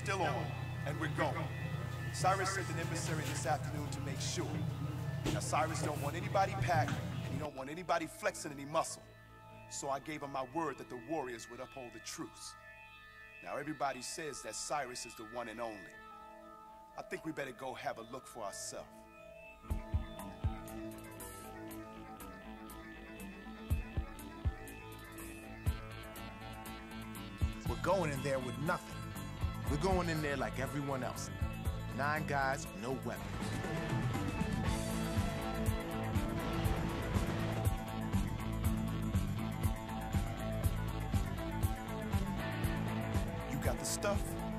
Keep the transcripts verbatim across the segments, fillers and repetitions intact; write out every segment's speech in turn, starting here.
still on, and we're going. Cyrus sent an emissary this afternoon to make sure. Now, Cyrus don't want anybody packed, and he don't want anybody flexing any muscle. So I gave him my word that the warriors would uphold the truce. Now, everybody says that Cyrus is the one and only. I think we better go have a look for ourselves. We're going in there with nothing. We're going in there like everyone else. Nine guys, no weapon. You got the stuff?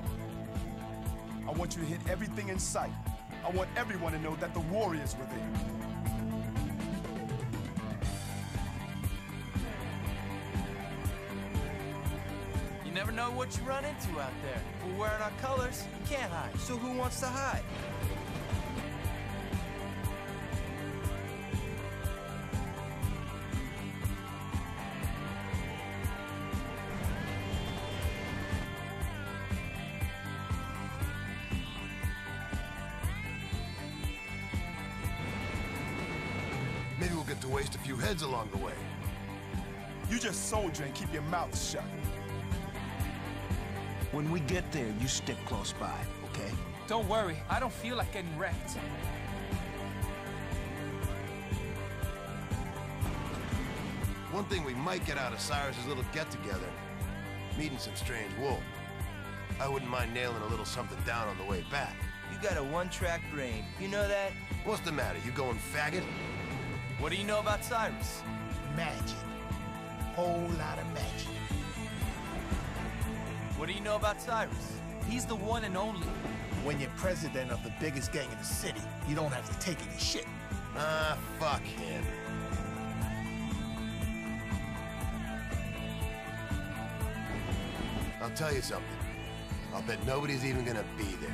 I want you to hit everything in sight. I want everyone to know that the warriors were there. You never know what you run into out there. We're wearing our colors, you can't hide. So who wants to hide? Maybe we'll get to waste a few heads along the way. You just soldier and keep your mouth shut. When we get there, you stick close by, okay? Don't worry, I don't feel like getting wrecked. One thing we might get out of Cyrus's little get-together, meeting some strange wool. I wouldn't mind nailing a little something down on the way back. You got a one-track brain. You know that? What's the matter, you going faggot? What do you know about Cyrus? Magic. Whole lot of magic. What do you know about Cyrus? He's the one and only. When you're president of the biggest gang in the city, you don't have to take any shit. Ah, fuck him. I'll tell you something. I'll bet nobody's even gonna be there.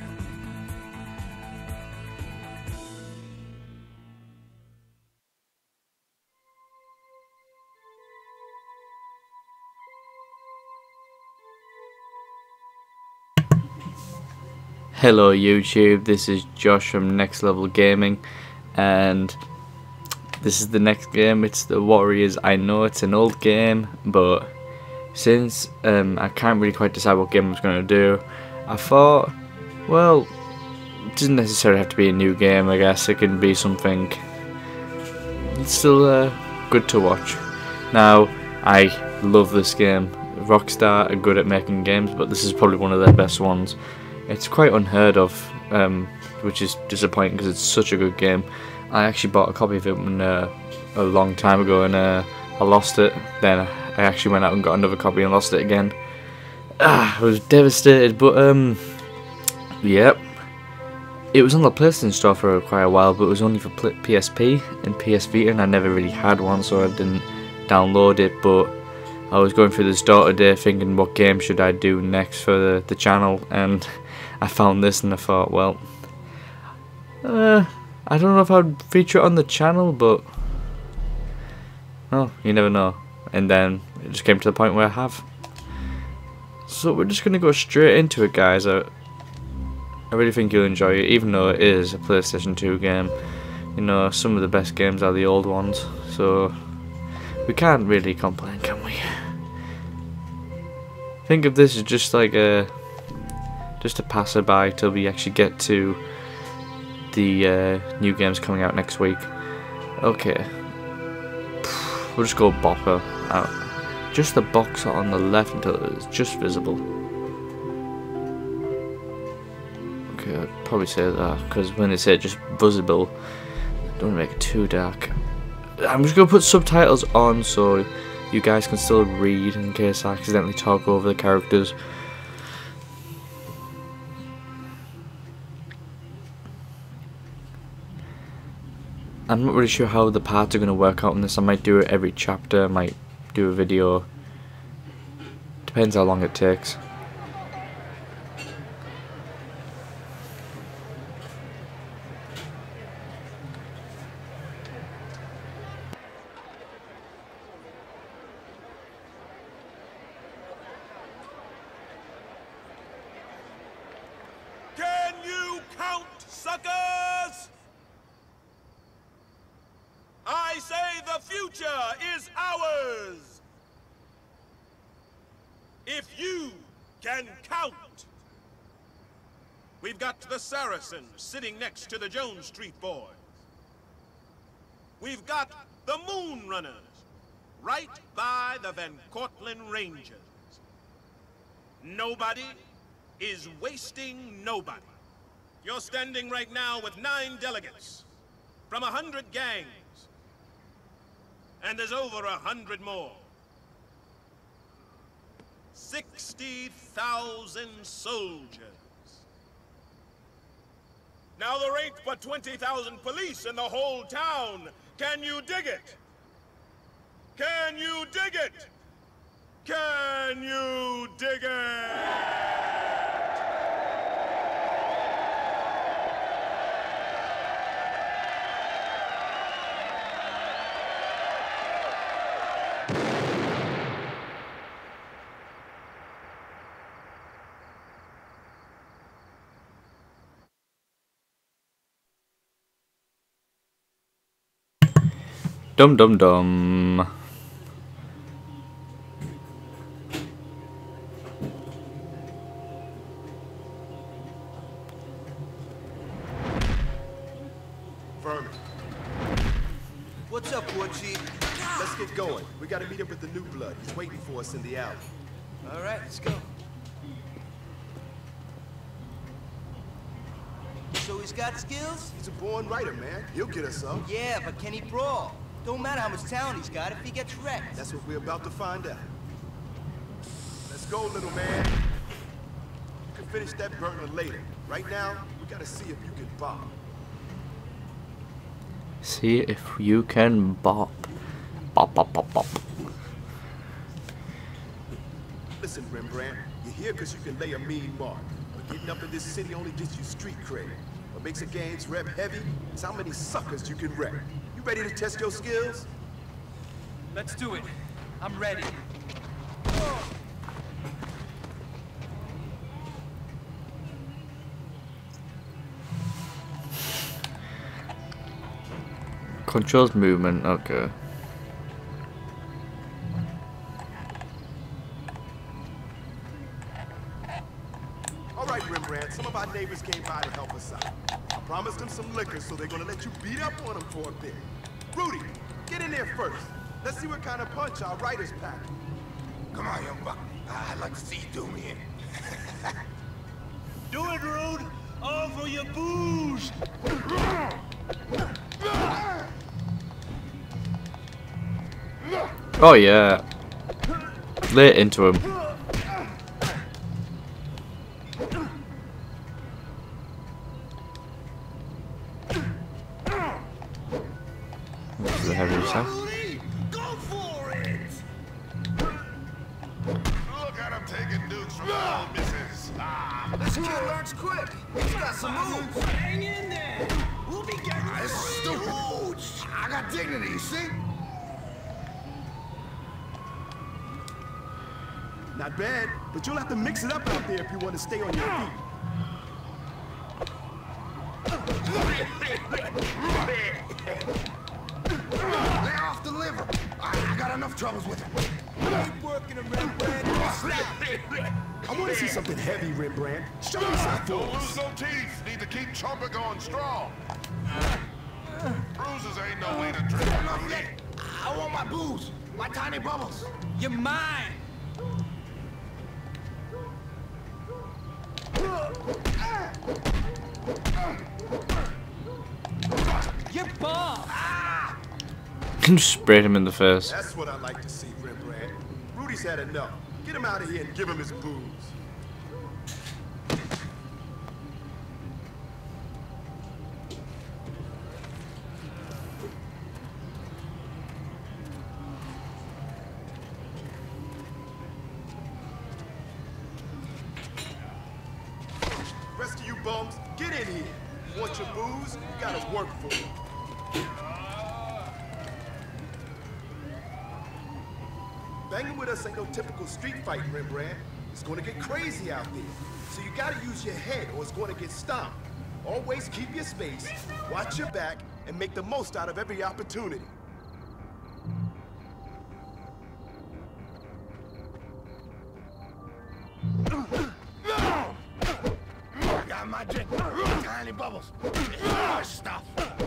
Hello YouTube, this is Josh from Next Level Gaming, and this is the next game. It's the Warriors. I know it's an old game, but since um, I can't really quite decide what game I was going to do, I thought, well, it doesn't necessarily have to be a new game. I guess it can be something it's still uh, good to watch. Now, I love this game. Rockstar are good at making games, but this is probably one of their best ones. It's quite unheard of, um, which is disappointing because it's such a good game. I actually bought a copy of it when, uh, a long time ago, and uh, I lost it. Then I actually went out and got another copy and lost it again. Ah, I was devastated, but um, yep. It was on the PlayStation Store for quite a while, but it was only for P S P and P S Vita, and I never really had one, so I didn't download it. But I was going through the store today thinking what game should I do next for the, the channel, and I found this and I thought, well, uh, I don't know if I'd feature it on the channel, but, oh, you never know. And then it just came to the point where I have. So we're just going to go straight into it, guys. I, I really think you'll enjoy it, even though it is a PlayStation two game. You know, some of the best games are the old ones, so we can't really complain, can we? Think of this as just like a just a passerby till we actually get to the uh, new games coming out next week. Okay, we'll just go bopper out. Just the box on the left until it's just visible. Okay, I'd probably say that because when they say just visible, don't make it too dark. I'm just gonna put subtitles on so you guys can still read in case I accidentally talk over the characters. I'm not really sure how the parts are going to work out in this. I might do it every chapter, I might do a video. Depends how long it takes. suckers! I say the future is ours! If you can count. We've got the Saracens sitting next to the Jones Street boys. We've got the Moon Runners right by the Van Cortlandt Rangers. Nobody is wasting nobody. You're standing right now with nine delegates from a hundred gangs. And there's over a hundred more. sixty thousand soldiers. Now there ain't but twenty thousand police in the whole town. Can you dig it? Can you dig it? Can you dig it? Dum dum dum. Vermin. What's up, Porchy? Let's get going. We gotta meet up with the new blood. He's waiting for us in the alley. All right, let's go. So he's got skills? He's a born writer, man. He'll get us up. Yeah, but can he brawl? Don't matter how much talent he's got if he gets wrecked. That's what we're about to find out. Let's go, little man. You can finish that burner later. Right now, we gotta see if you can bop. See if you can bop. Bop, bop, bop, bop. Listen, Rembrandt, you're here because you can lay a mean mark. But getting up in this city only gets you street cred. What makes a game's rep heavy is how many suckers you can wreck. You ready to test your skills? Let's do it. I'm ready. Controls movement, okay. All right, Rembrandt, some of our neighbors came by to help us out. I promised them some liquor, so they're gonna let you beat up on them for a bit. Rudy, get in there first. Let's see what kind of punch our writers pack. Come on, young buck. I'd like to see you do me in. Do it, Rude! All for your booze! Oh yeah. Lay it into him. This is a heavy stuff. Go for it! Look at him taking dukes from the old missus. Ah, This kid learns quick. He's got some moves. Hang in there! We'll be getting this is stupid. I got dignity, you see? Not bad, but you'll have to mix it up out there if you want to stay on your feet. Lay off the liver. I, I got enough troubles with him. Keep working him, Rembrandt. I want to see something heavy, Rembrandt. Show me some Don't lose force. no teeth. Need to keep chomping going strong. Bruises ain't no way to drink. Enough yet. I want my booze. My tiny bubbles. You're mine. You're bomb. Just sprayed him in the face. That's what I like to see, Rembrandt. Rudy's had enough. Get him out of here and give him his booze. Rest of you bums, get in here. You want your booze? You gotta work for it. Banging with us ain't no typical street fight, Rembrandt. It's gonna get crazy out there. So you gotta use your head or it's gonna get stomped. Always keep your space, watch your back, and make the most out of every opportunity. I got my drink. Tiny bubbles. More stuff.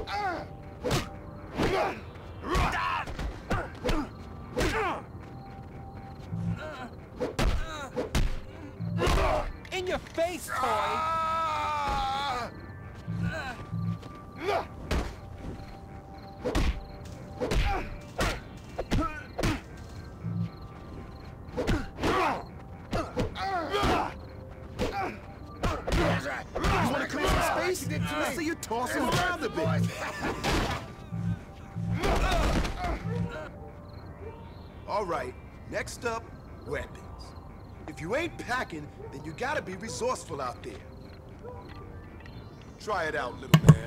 In your face, toy! You wanna clear some space? Let's see you tossing around a bit. All right, next up, weapons. If you ain't packing, then you gotta be resourceful out there. Try it out, little man.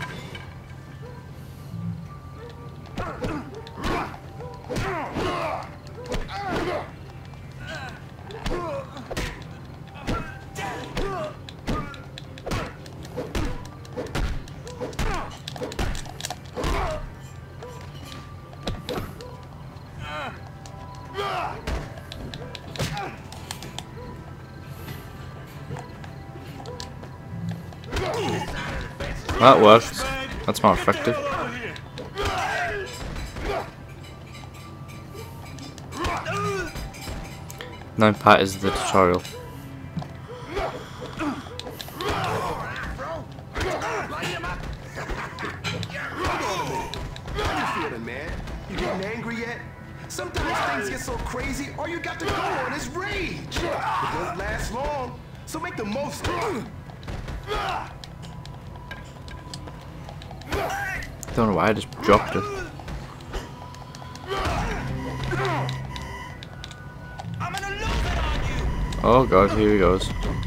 That works. That's more effective. Nine part is the tutorial. How you feeling, man? You getting angry yet? Sometimes things get so crazy, all you got to go on is rage. It doesn't last long, so make the most of it. Don't know why I just dropped it. Oh god, here he goes.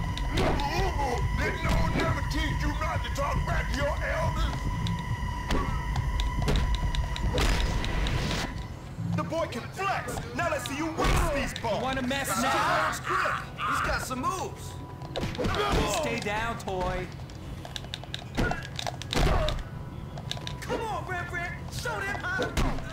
The boy can flex. Now let's see you waste these balls. You wanna mess now? He's got some moves. Stay down, toy. Come on, Rembrandt. Show them how.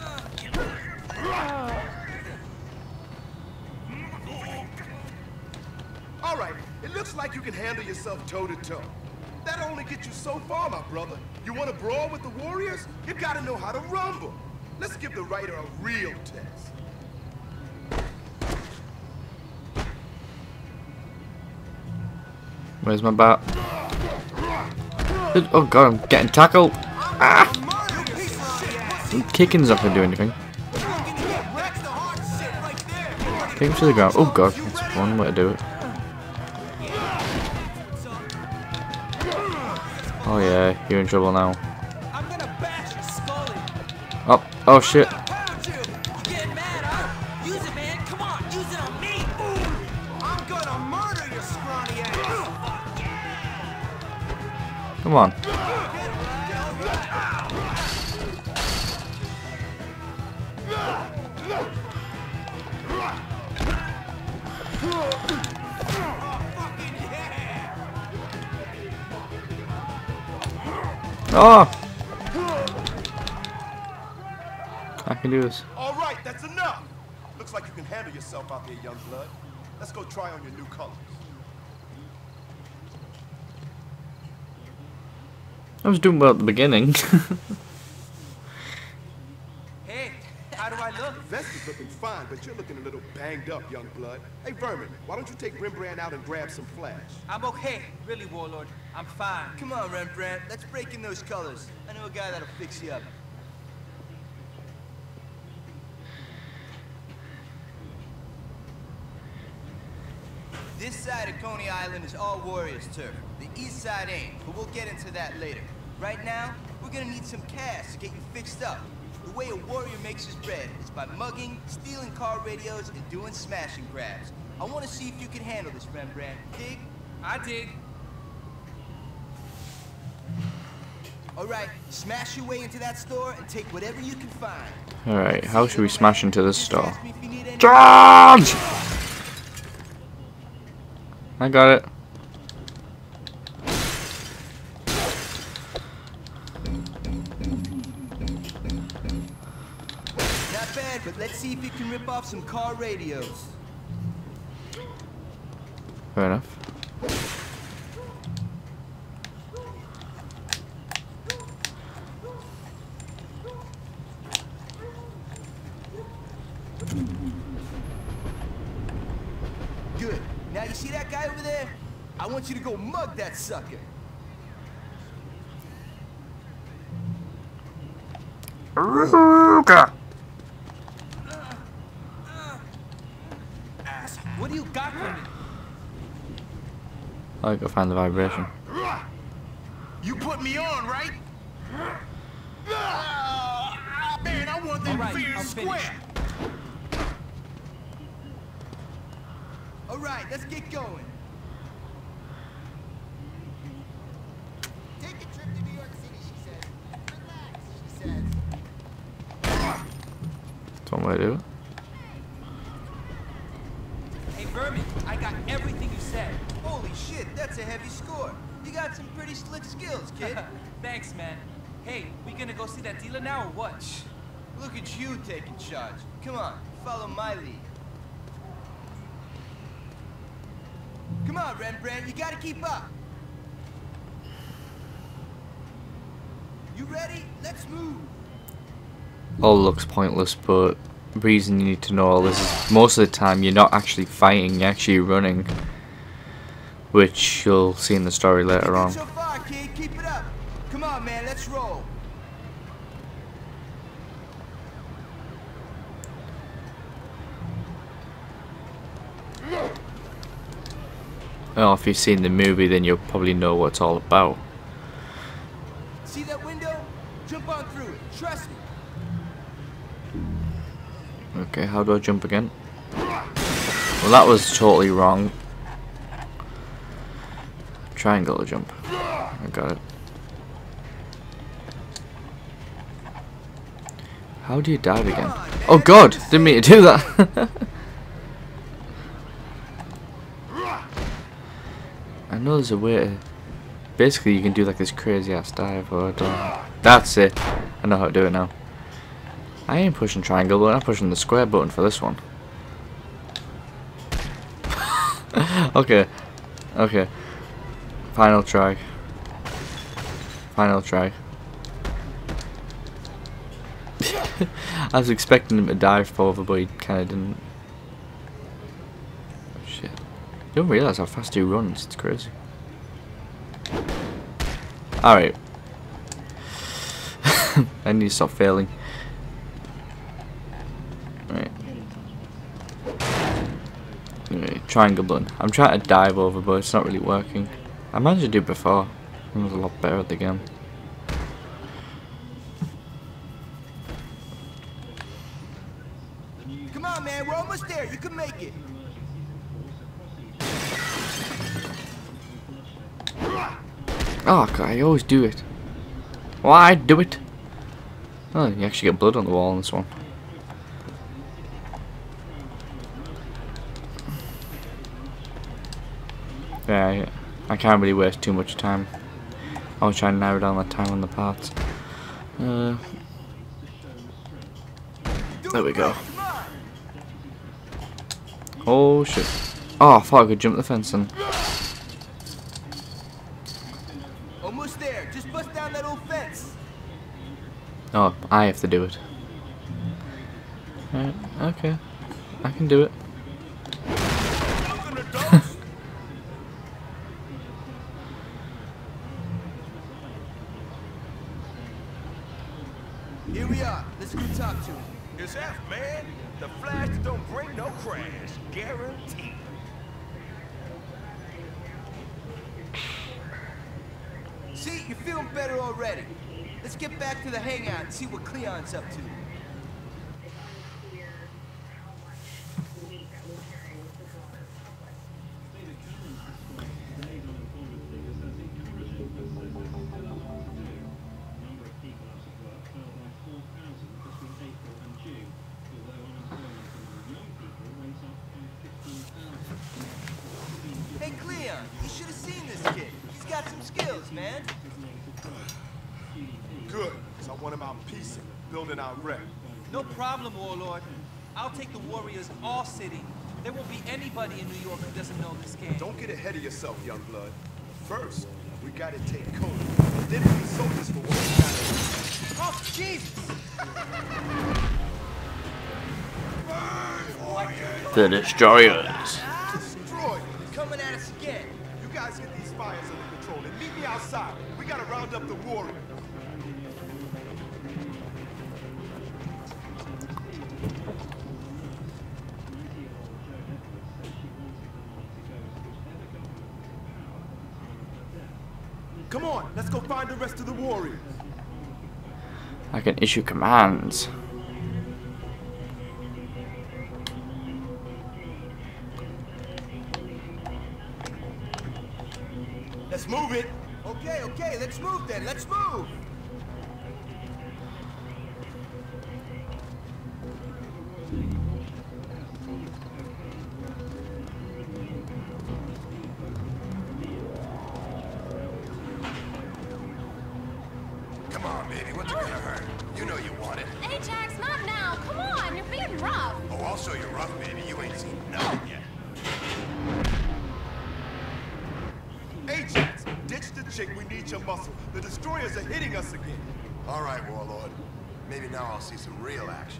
All right, it looks like you can handle yourself toe to toe. That'll only get you so far, my brother. You want to brawl with the Warriors? You gotta know how to rumble. Let's give the writer a real test. Where's my bat? Oh god, I'm getting tackled. Ah! Kicking's not gonna do anything. Kick him to the ground. Oh god, that's one way to do it. Oh yeah, you're in trouble now. I'm gonna bash your skull in. Oh, oh shit. Pound you. You getting mad, huh? Use it, man. Come on, use it on me. Ooh. I'm gonna murder your scrawny ass. Come on. Oh! I can do this. All right, that's enough. Looks like you can handle yourself out there, young blood. Let's go try on your new colors. I was doing well at the beginning. Hey, how do I look? The vest is looking fine, but you're looking a little banged up, young blood. Hey, Vermin, why don't you take Rembrandt out and grab some flash? I'm okay, really, Warlord. I'm fine. Come on, Rembrandt. Let's break in those colors. I know a guy that'll fix you up. This side of Coney Island is all Warriors turf. The east side ain't, but we'll get into that later. Right now, we're gonna need some cash to get you fixed up. The way a warrior makes his bread is by mugging, stealing car radios, and doing smash and grabs. I want to see if you can handle this, Rembrandt. Dig? I dig. All right, smash your way into that store and take whatever you can find. Alright, how should we smash into this store? Charge! I got it. not bad, but let's see if you can rip off some car radios. Fair enough. Good. Now you see that guy over there? I want you to go mug that sucker. What do you got for me? I gotta find the vibration. You put me on, right? Man, I want them All right, fair I'm and square. finished. All right, let's get going. Take a trip to New York City, she says. Relax, she says. That's one way to do it. Hey, Vermin, I got everything you said. Holy shit, that's a heavy score. You got some pretty slick skills, kid. Thanks, man. Hey, we gonna go see that dealer now or what? Look at you taking charge. Come on, follow my lead. Come on, Rembrandt, you gotta keep up. You ready? Let's move. All looks pointless, but the reason you need to know all this is most of the time you're not actually fighting, you're actually running. Which you'll see in the story later on. So far, kid, keep it up. Come on, man, let's roll. Well, if you've seen the movie, then you'll probably know what it's all about. See that window? Jump on through it. Trust me. Okay, how do I jump again? Well, that was totally wrong. Triangle jump. I got it. How do you dive again? Oh god! Didn't mean to do that! I know there's a way to... Basically you can do like this crazy ass dive, but I don't... That's it! I know how to do it now. I ain't pushing triangle button, I'm pushing the square button for this one. Okay. Okay. Final try. Final try. I was expecting him to dive forward, but he kinda didn't. Oh, shit. You don't realise how fast he runs, it's crazy. Alright. I need to stop failing. Right. Anyway, triangle button. I'm trying to dive over, but it's not really working. I managed to do it before. I was a lot better at the game. Come on, man, we're almost there. You can make it. Oh god, I always do it. Why do it? Oh, you actually get blood on the wall on this one. Yeah, I, I can't really waste too much time. I was trying to narrow down the time on the parts. Uh, there we go. Oh shit. Oh, I thought I could jump the fence then. Almost there. Just bust down that old fence. Oh, I have to do it. Alright, okay. I can do it. Here we are. Let's go talk to him. It's F, man. The Flash don't bring no crash. Guaranteed. See, you're feeling better already. Let's get back to the hangout and see what Cleon's up to. Hey, Cleon, you should have seen this kid. He's got some skills, man. Good, because I want him out piecing, building our rep. No problem, Warlord. I'll take the Warriors all city. There won't be anybody in New York who doesn't know this game. Don't get ahead of yourself, young blood. First, we gotta take Cody. Then we soldiers for what we gotta do. Oh, Jesus! The Destroyers. Destroy! Coming at us again. You guys get these fires under control and meet me outside. We gotta round up the warriors. Come on, let's go find the rest of the warriors. I can issue commands. Let's move it. Okay, okay, let's move then. Let's move. Come on, baby. What's it gonna hurt? You know you want it. Ajax, not now. Come on, you're being rough. Oh, I'll show you rough, baby. You ain't seen nothing yet. Ajax, ditch the chick. We need your muscle. The destroyers are hitting us again. All right, Warlord. Maybe now I'll see some real action.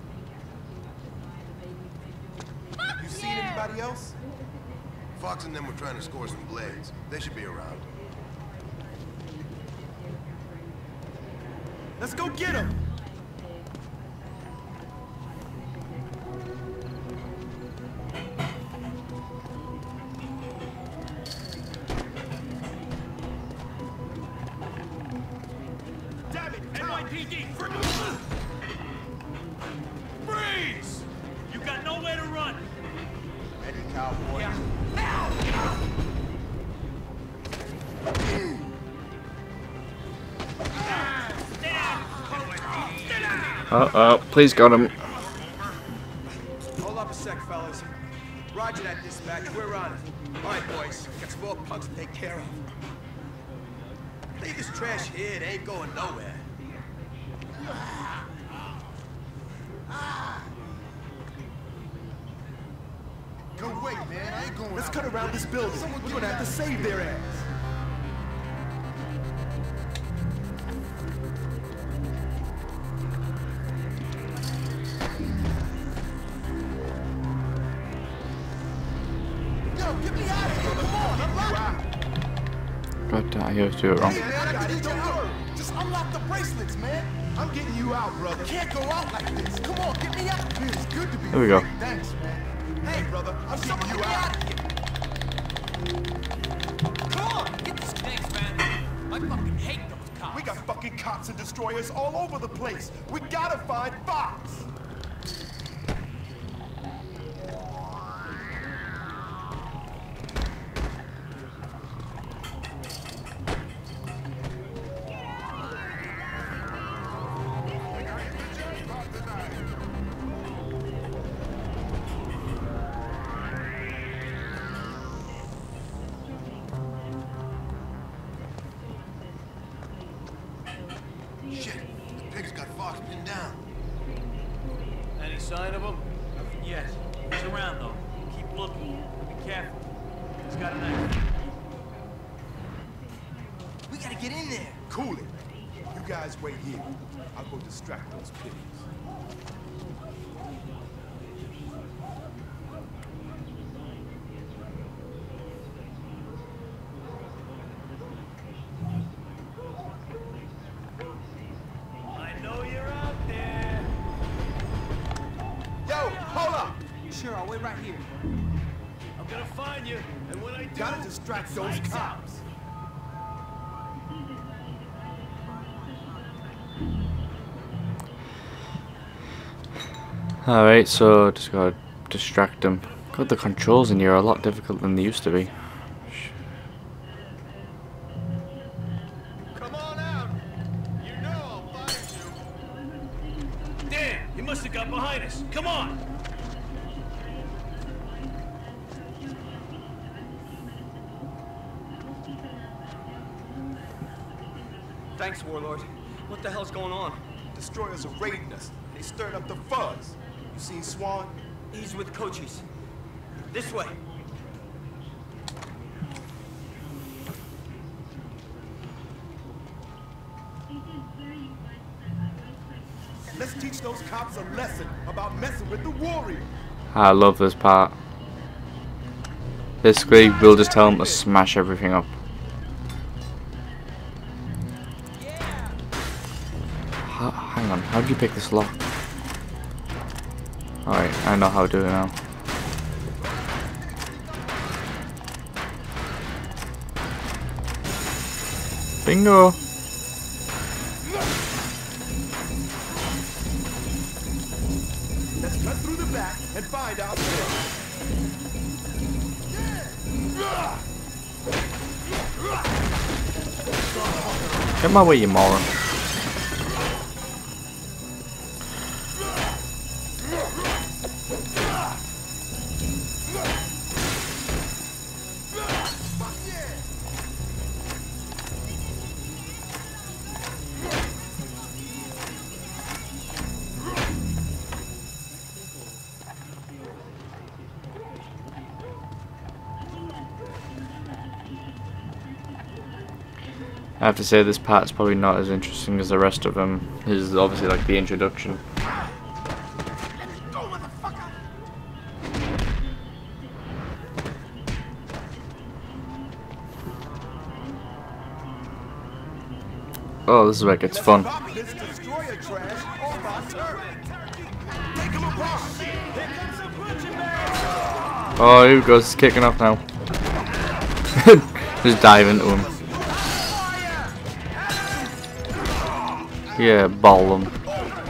Fuck You seen anybody else? Fox and them were trying to score some blades. They should be around. Let's go get them. Damn it! N Y P D! Freeze! You got nowhere to run. Ready, cowboy? Yeah. Uh oh, please got him. Hold up a sec, fellas. Roger that dispatch. We're on it. All right, boys. Got some more punks to take care of. Leave this trash here. It ain't going nowhere. Go wait, man. I ain't going Let's out cut like around this building. Someone We're get gonna have to save their ass. Yo, get me out of here. Come on, unlock it. God damn, I always do it wrong. Hey, man, I need your help. Just unlock the bracelets, man. I'm getting you out, brother. Can't go out like this. Come on, get me out. Feels good to be Here we go. free. Thanks, man. Hey, brother, I'm getting you out. Come on, get this. Thanks, man. I fucking hate those cops. We got fucking cops and destroyers all over the place. We gotta find Fox. Shit, the pig's got Fox pinned down. Any sign of him? Nothing yet. He's around though. Keep looking. Be careful. He's got a knife. We gotta get in there. Cool it. You guys wait here. I'll go distract those pigs. I know you're out there. Yo, hold up! Sure, I'll wait right here. I'm gonna find you, and when I do, Gotta distract those lights out. cops. Alright, so just gotta distract them. God, the controls in here are a lot difficult than they used to be. Come on out. You know I'll find you. Damn, he must have got behind us. Come on. Thanks, Warlord. What the hell's going on? Destroyers are raiding us. They stirring up the fuzz. You seen Swan? He's with Cochise. This way. Let's teach those cops a lesson about messing with the warrior. I love this part. Basically, we'll just tell them to smash everything up. H hang on, how do you pick this lock? Alright, I know how to do it now. Bingo! Let's cut through the back and find out there. Get my way, you moron. I have to say this part's probably not as interesting as the rest of them. This is obviously like the introduction. Oh, this is where it gets fun. This destroyer trash on my turf. Take him apart. Here comes some punching bags. Oh, here he goes, he's kicking off now. Just dive into him. Yeah, ball them.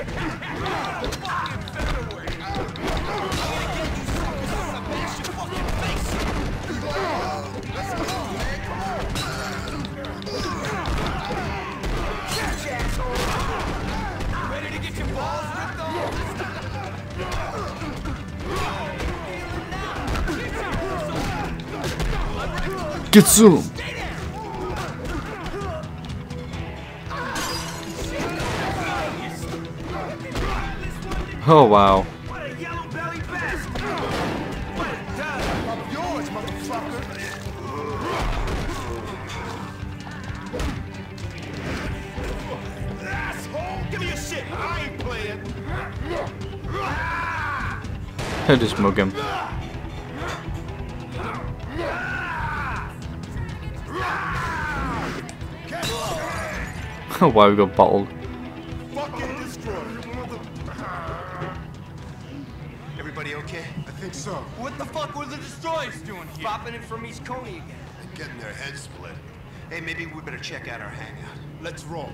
Get some! Oh wow. What a yellow belly bastard! What a dime! I'm yours, motherfucker! Asshole! Give me your shit! I ain't playing! I just mug him. Why we got bottled? Fucking destroy! Everybody okay? I think so. What the fuck were the destroyers doing here? Popping in from East Coney again. And getting their heads split. Hey, maybe we better check out our hangout. Let's roll.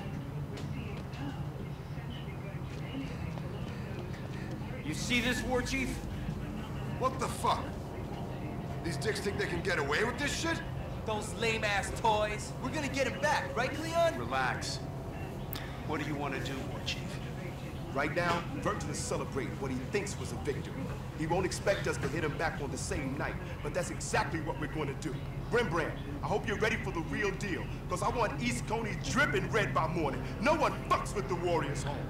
You see this, War Chief? What the fuck? These dicks think they can get away with this shit? Those lame-ass toys. We're gonna get him back, right, Cleon? Relax. What do you want to do, War Chief? Right now, Burton is celebrating what he thinks was a victory. He won't expect us to hit him back on the same night, but that's exactly what we're going to do. Brimbrand, I hope you're ready for the real deal, because I want East Coney dripping red by morning. No one fucks with the Warriors home.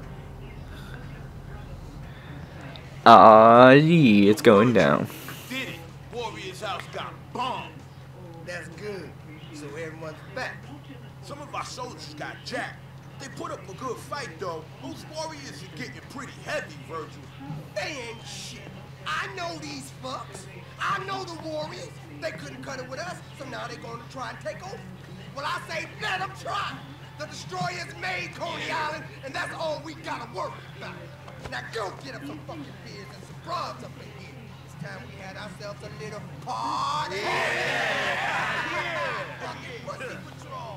Ah, uh, yeah, it's going down. Did it. Warriors house got bombed. That's good. So everyone's back. Some of our soldiers got jacked. They put up a good fight, though. Those warriors are getting pretty heavy, Virgil. They ain't shit. I know these fucks. I know the Warriors. They couldn't cut it with us, so now they're going to try and take over. Well, I say let them try. The destroyers made Coney Island, and that's all we gotta worry about. Now go get up some fucking beers and some bronze up in here. It's time we had ourselves a little party. Yeah! Yeah! Fucking pussy patrol.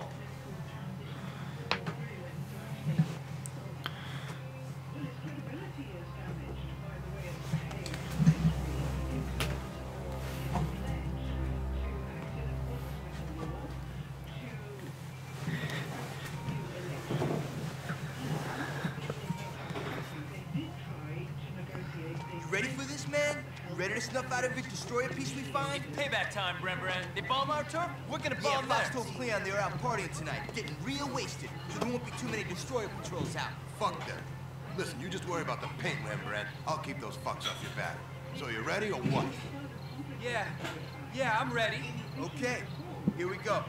Ready for this, man? You ready to snuff out every destroyer piece we find? Payback time, Rembrandt. They bomb our turf, we're gonna Yeah, bomb Fox theirs. told Cleon they were out partying tonight, getting real wasted, so there won't be too many destroyer patrols out. Fuck them. Listen, you just worry about the paint, Rembrandt. I'll keep those fucks off your back. So you ready or what? Yeah, yeah, I'm ready. Okay, here we go.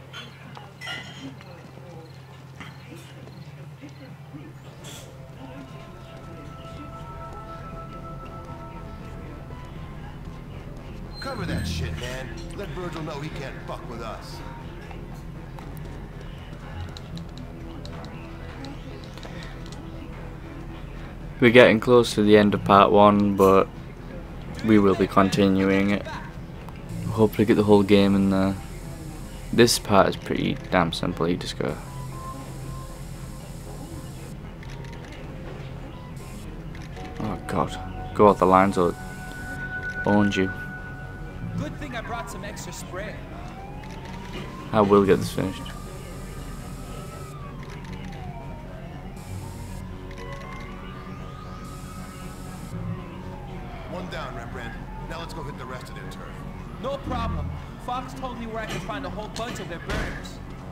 Cover that shit, man. Let Virgil know he can't fuck with us. We're getting close to the end of part one, but we will be continuing it. Hopefully get the whole game in there. This part is pretty damn simple. You just go. Oh god. Go off the lines or owned you. Good thing I brought some extra spray. I will get this finished. One down, Rembrandt. Now let's go hit the rest of their turf. No problem. Fox told me where I can find a whole bunch of their burners.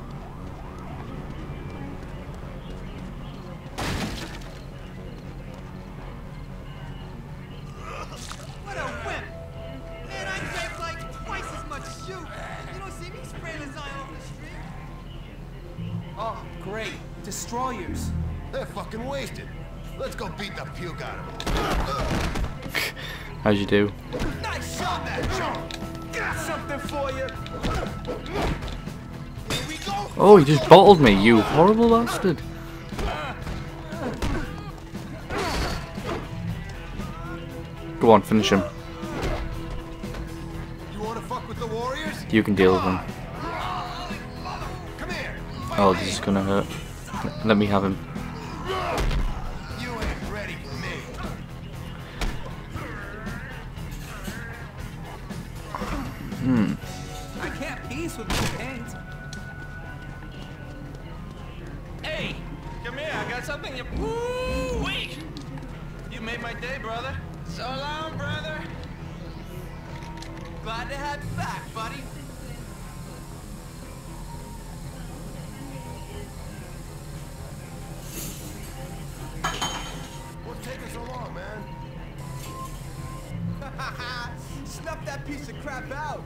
What a whip! Man, I drank like twice as much shoot. You don't see me spraying lasagna off the street. Oh, great. Destroyers. They're fucking wasted. Let's go beat the puke out of them. How'd you do? Nice shot, that jump. Got something for you. Here we go. Oh, you just bottled me, you horrible bastard. Go on, finish him. You wanna fuck with the Warriors? You can deal with him. Come here. Oh, this is gonna hurt. Let me have him. You ain't ready for me. Hmm. I can't piece with the paint. Hey, come here. I got something you. Woo! Wait. You made my day, brother. So long, brother. Glad to have you back, buddy. What's taking so long, man? Snuff that piece of crap out.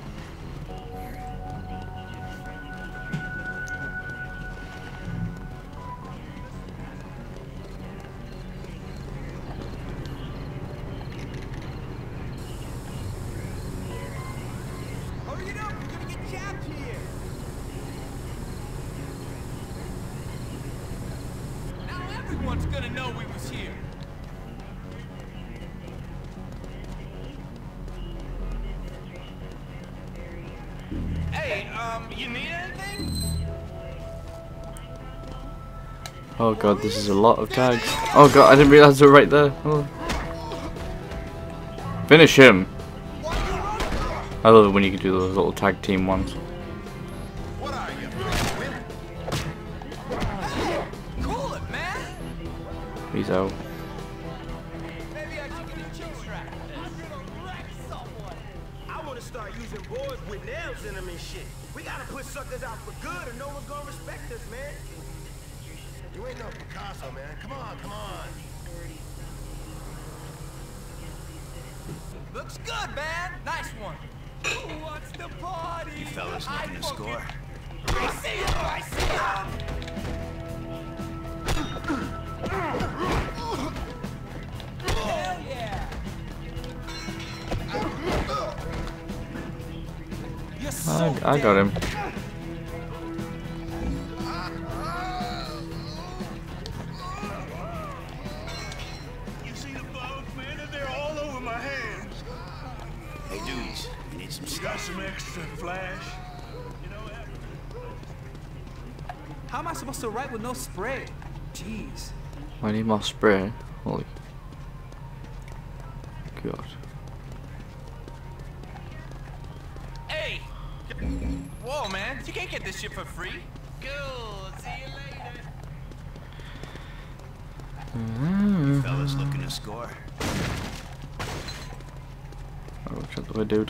Hurry it up, we're gonna get jabbed here. Now everyone's gonna know we was here. Hey, um, you need anything? Oh god, this is a lot of tags. Oh god, I didn't realize they were right there. Oh. Finish him. I love it when you can do those little tag team ones. What are you? Cool it, man. He's out. Maybe I should get a chin strap. I'm gonna wreck someone. I want to start using boards with nails in them and shit. We gotta put suckers out for good or no one's gonna respect us, man. You ain't no Picasso, man. Come on, come on. Looks good, man. Nice one. Who wants to party? You fellas I looking to fucking- score? I see you. I see you. Hell yeah. You're so I, I got him. You see the bugs, man? They're all over my hands. Hey, dudes, you need some You got stuff. some extra flash? You know what? How am I supposed to write with no spray? Jeez. I need more spray. Holy god. Hey. Whoa, man. You can't get this shit for free. Cool. See you later. You fellas looking to score? Oh, shut the way, dude.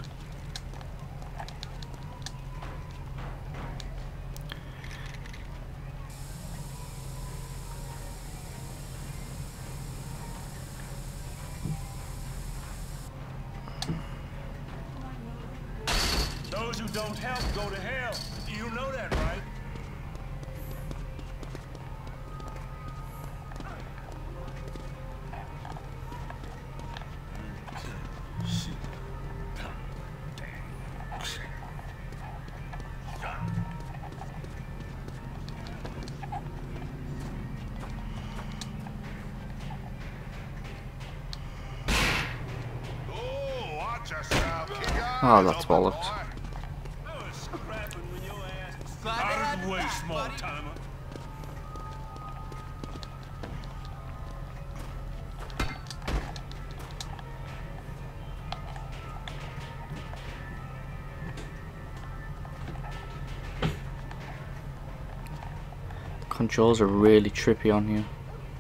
don't help go to hell. You know that, right? Oh, that's bollocks. Out of the way, small timer. Controls are really trippy on here.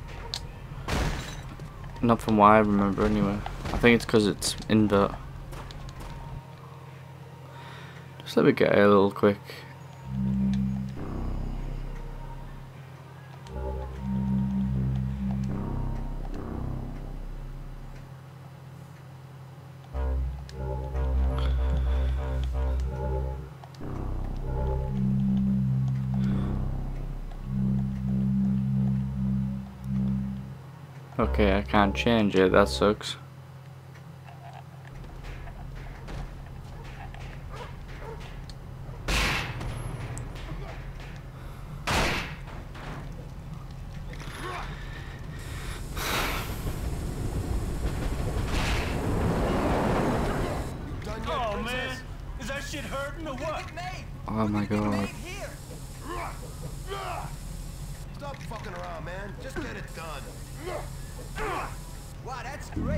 Not from what I remember anyway. I think it's because it's invert. Just let me get a little quick. Okay, I can't change it, that sucks. Oh man, is that shit hurting or what? Oh my god. Stop fucking around, man. Just get it done. Wow, that's great.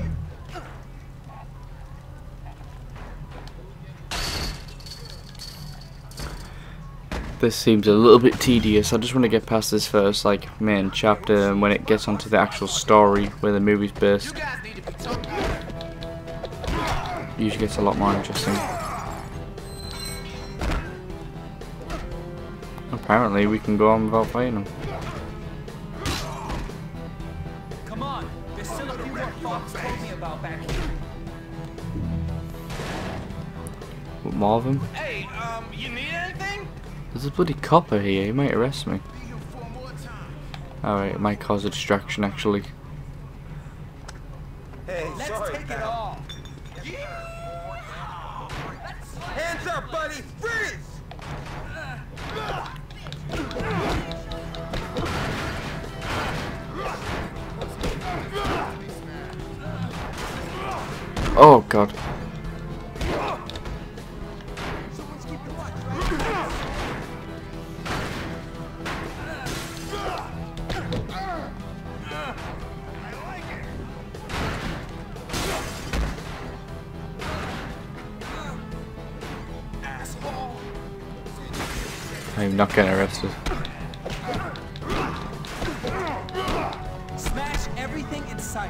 This seems a little bit tedious. I just want to get past this first, like, main chapter, and when it gets onto the actual story where the movie's based, usually gets a lot more interesting. Apparently, we can go on without fighting them. Come on, there's still a few more Fox told me about back here. What, more of them? Hey, um, you need anything? There's a bloody copper here, he might arrest me. Alright, it might cause a distraction actually. Hey, Let's sorry, take it pal. all. Hands up, buddy! Freeze! Oh god. I'm not getting arrested. Smash everything in sight.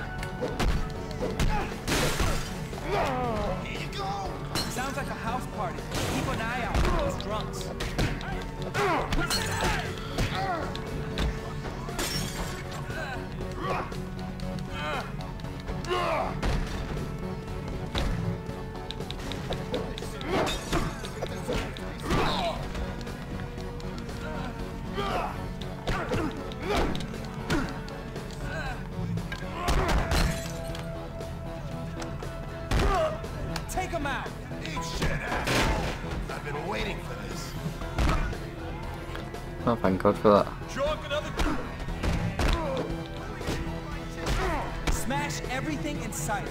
Here you go! Sounds like a house party. Keep an eye out for those drunks. Take him out. Eat shit, asshole. I've been waiting for this. Oh, thank god for that. Chalk another. Smash everything in sight.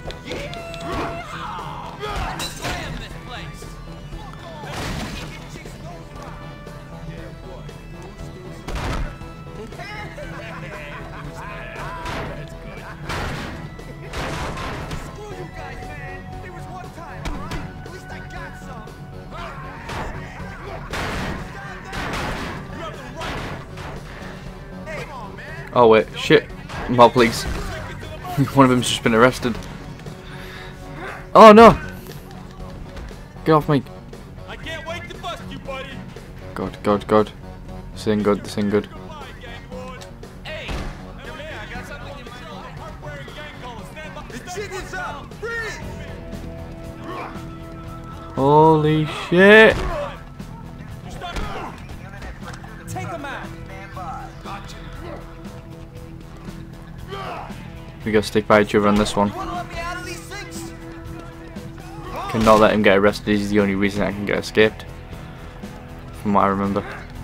Slam this place. Screw you guys, man! There was one time, alright? At least I got some! Hey, come on, man! Oh wait, shit. More please. One of them's just been arrested. Oh no! Get off me. I can't wait to bust you, buddy. God, god, god. This ain't good, this ain't good. Hey, come here, I got something you might like. The jig is up! Freeze! Holy shit! Take him out. We gotta stick by each other on this one. Cannot let him get arrested. He's the only reason I can get escaped, from what I remember.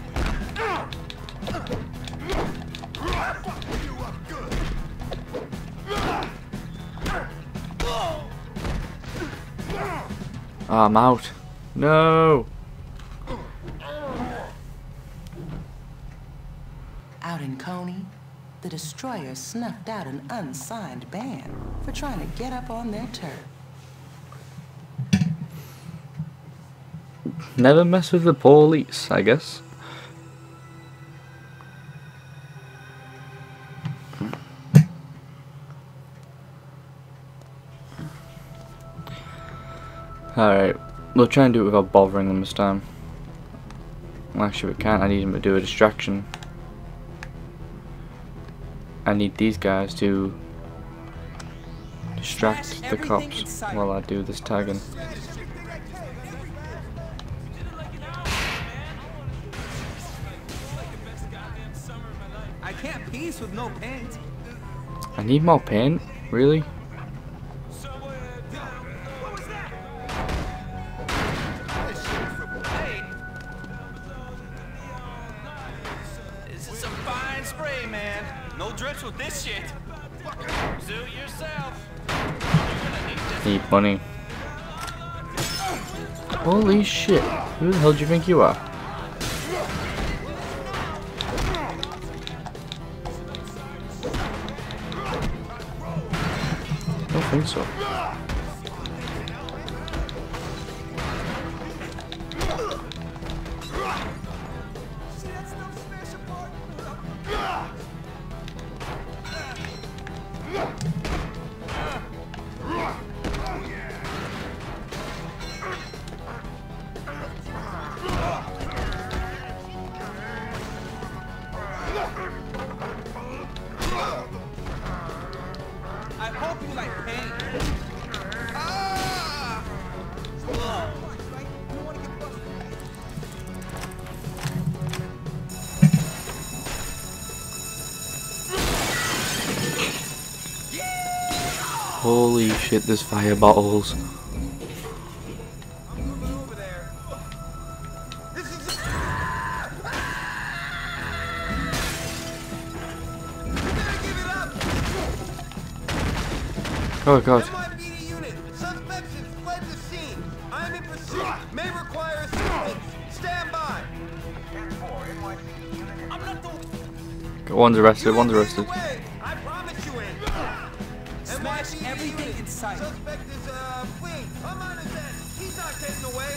Oh, I'm out. No. Out in Coney, the Destroyer snuffed out an unsigned band for trying to get up on their turf. Never mess with the police, I guess. Alright, we'll try and do it without bothering them this time. Well, actually, we can't. I need them to do a distraction. I need these guys to distract the cops while I do this tagging. I can't piece with no paint. I need more paint? Really? This is some fine spray, man. No drips with this shit. Suit yourself. Need money. Holy shit. Who the hell do you think you are? I don't think so. I hope you like paint. Ah! Holy shit, there's fire bottles. Oh god. N Y P D unit, suspects have fled the scene. I'm in pursuit. May require assistance. Stand by. I'm not the One's arrested, one's arrested. I promise you ain't. Smash everything in sight. Suspect is uh fleeing. I'm on his end. He's not getting away.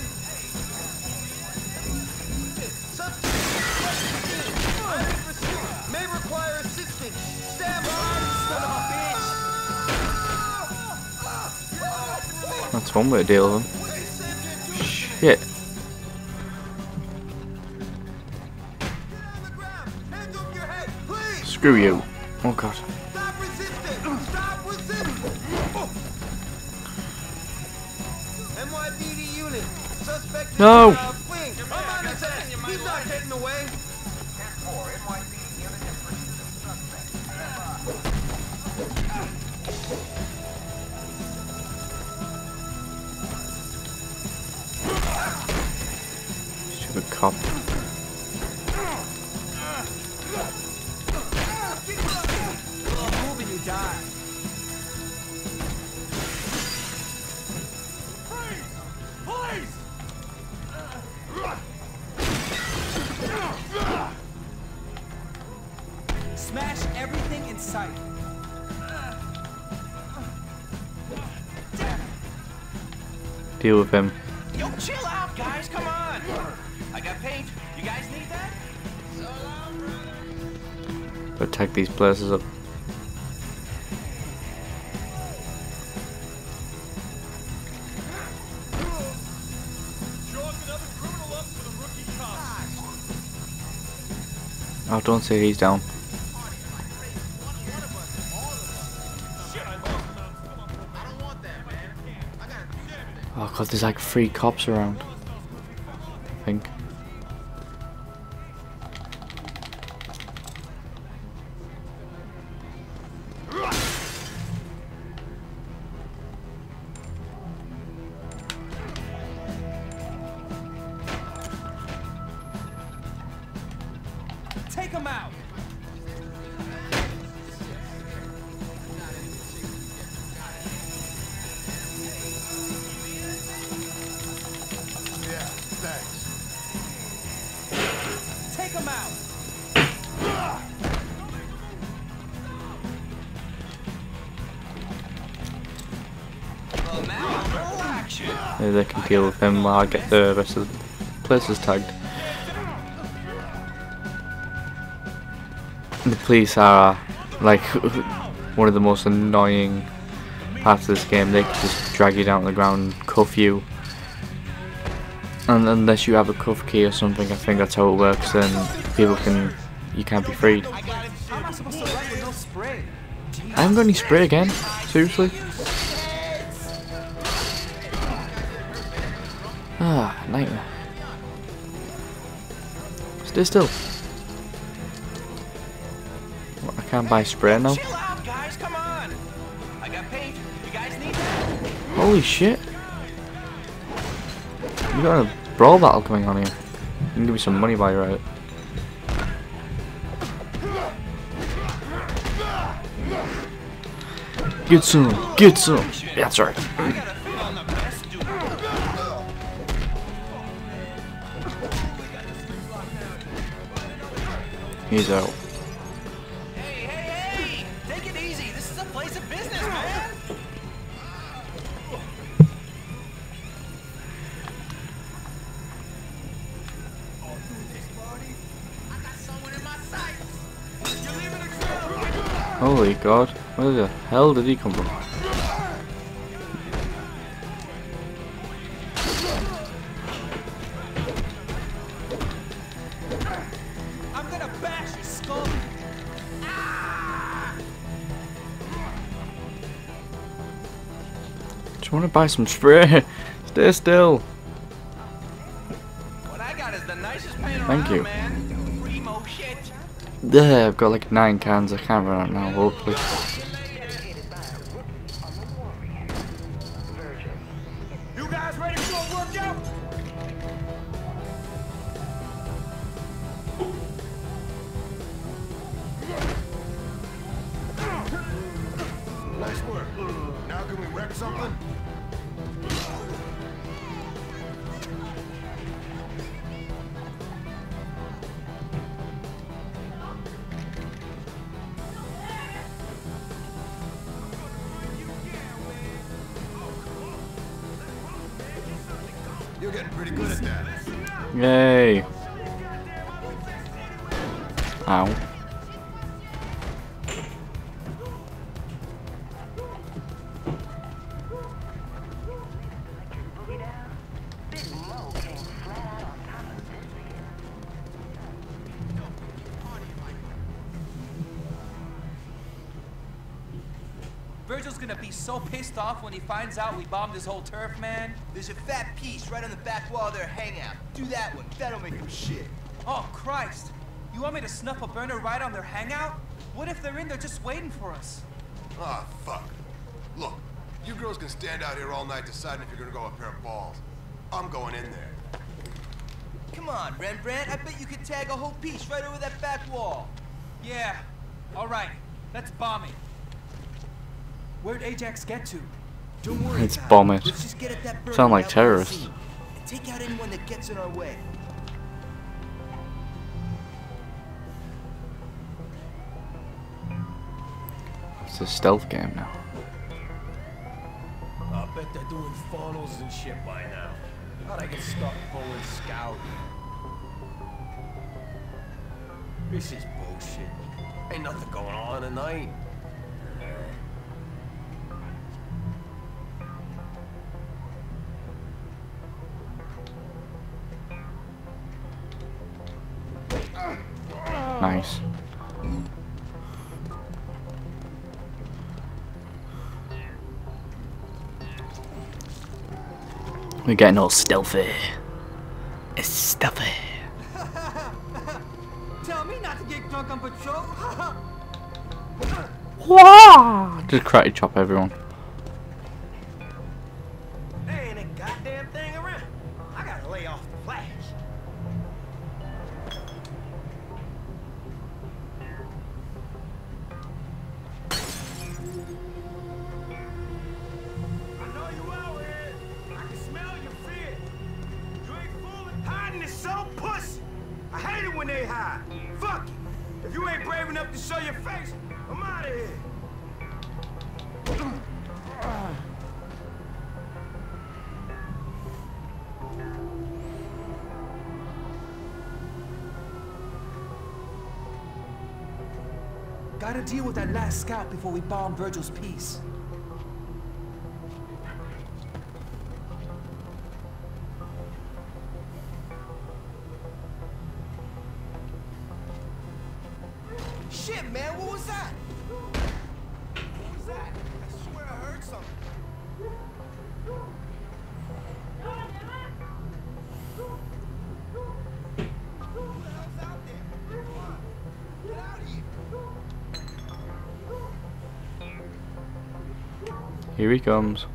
Suspect has fled the scene. I'm in pursuit. May require assistance. Stand by. Son of a bitch. That's one way to deal with him. Shit. Screw you. Oh god. Stop resisting! Stop resisting! N Y P D unit. Suspect is No. uh, fleeing. I'm on his end. He's not getting away. Stupid cop. Move and you die. Police! Smash everything in sight. Deal with him. Yo, chill out, guys. Come on. I got paint. You guys need that? So long, brother. Attack these places up. Oh, don't say he's down. Oh, god, there's like three cops around. I think. Take him out! Yeah, thanks. Take him out! Well, now, no action. Maybe they can deal with him while I get the rest of the places tagged. The police are like one of the most annoying parts of this game. They can just drag you down to the ground, cuff you, and unless you have a cuff key or something, I think that's how it works. Then people can, you can't be freed. How am I supposed to write with no spray? I haven't got any spray again. Seriously? Ah, nightmare. Stay still. What, I can't buy spray now? Chill out, guys. Come on. I got paint. You guys need that? Holy shit. You got a brawl battle coming on here. You can give me some money while you're at it. Get some, get some. Yeah, that's right. He's out. Hey, hey, hey! Take it easy. This is a place of business, man. Holy god, where the hell did he come from? I'm gonna bash your skull! Just want to buy some spray. Stay still. What I got is the nicest paint Thank around, you. man. Primo shit. There, I've got like nine cans. I can't run out now, hopefully. You guys ready for a workout? Nice work. Now can we wreck something? You're getting pretty good at that. Yay. Ow. Virgil's gonna be so pissed off when he finds out we bombed his whole turf, man. There's a fat piece right on the back wall of their hangout. Do that one. That'll make him shit. Oh, Christ. You want me to snuff a burner right on their hangout? What if they're in there just waiting for us? Ah, fuck. Look, you girls can stand out here all night deciding if you're gonna go a pair of balls. I'm going in there. Come on, Rembrandt. I bet you could tag a whole piece right over that back wall. Yeah. All right. Let's bomb it. Where'd Ajax get to? Don't worry. It's Ty. bomb it. Let's just get at that burner Sound like without being terrorists. seen. And take out anyone that gets in our way. It's a stealth game now. I bet they're doing funnels and shit by now. How'd I get stuck pulling scout? This is bullshit. Ain't nothing going on tonight. Nice. We're getting all stealthy. It's stealthy. Tell me not to get drunk on patrol. Wah! Just karate chop everyone. There ain't a goddamn thing around. I gotta lay off the flash. I know you out here. I can smell your fear. You ain't fooling. Hiding is so pussy. I hate it when they hide. Fuck it. If you ain't brave enough to show your face, I'm out of here. Gotta deal with that last scout before we bomb Virgil's piece. Shit, man, what was that? What was that? I swear I heard something. Who the hell's out there? Come on, get out of here. Here he comes.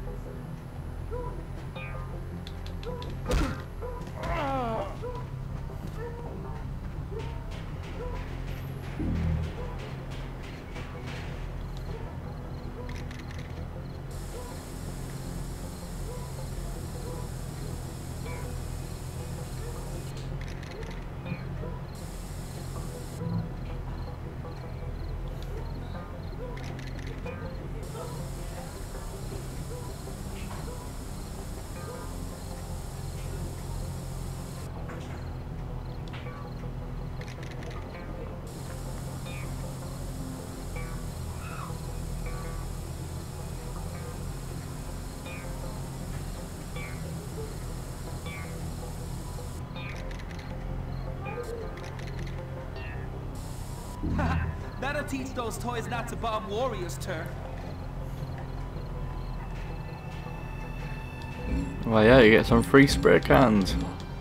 That'll teach those toys not to bomb Warriors, Turf. Well, yeah, you get some free spray cans.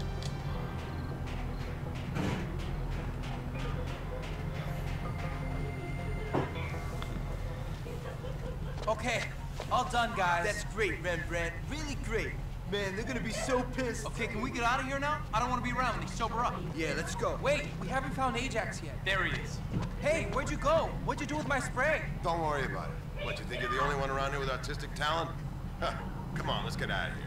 Okay, all done, guys. That's great, Rembrandt. Really great. Man, they're gonna be so pissed. Okay, can we get out of here now? I don't want to be around when they sober up. Yeah, let's go. Wait, we haven't found Ajax yet. There he is. Hey, where'd you go? What'd you do with my spray? Don't worry about it. What, you think you're the only one around here with artistic talent? Huh. Come on, let's get out of here.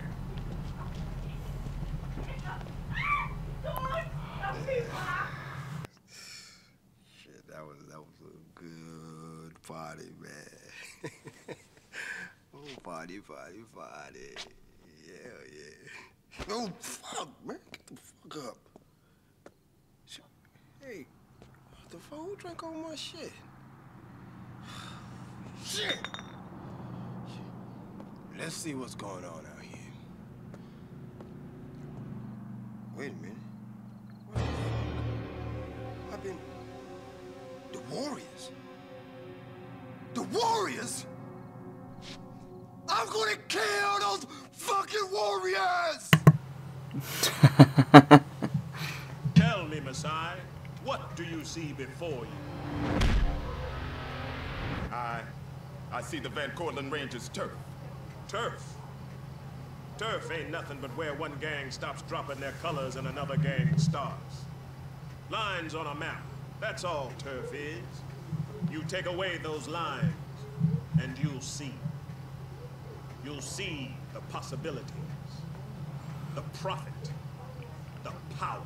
Shit, that was that was a good party, man. Oh, party, party, party. Yeah, yeah. Oh, fuck, man. Get the fuck up. Hey, what the fuck? Who drank all my shit? Shit! Let's see what's going on out here. Wait a minute. What the fuck? I've been... The Warriors? The Warriors? I'm gonna kill those fucking Warriors! Tell me, Masai, what do you see before you? I... I see the Van Cortlandt Rangers turf. Turf. Turf ain't nothing but where one gang stops dropping their colors and another gang starts. Lines on a map. That's all turf is. You take away those lines, and you'll see. You'll see the possibilities, the profit, the power.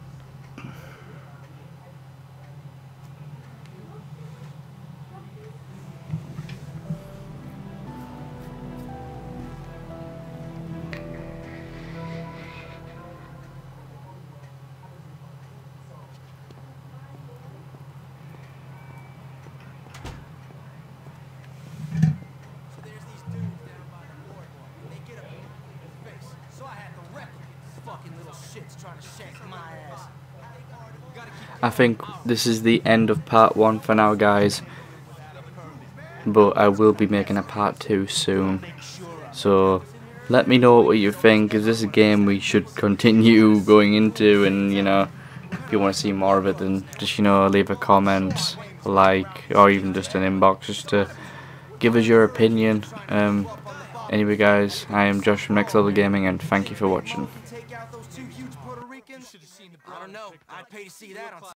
I think this is the end of part one for now, guys, but I will be making a part two soon, so let me know what you think. Is this a game we should continue going into? And you know, if you want to see more of it, then just, you know, leave a comment, like, or even just an inbox just to give us your opinion. Um, anyway guys, I am Josh from Next Level Gaming, and thank you for watching. I don't know. I'd pay to see that on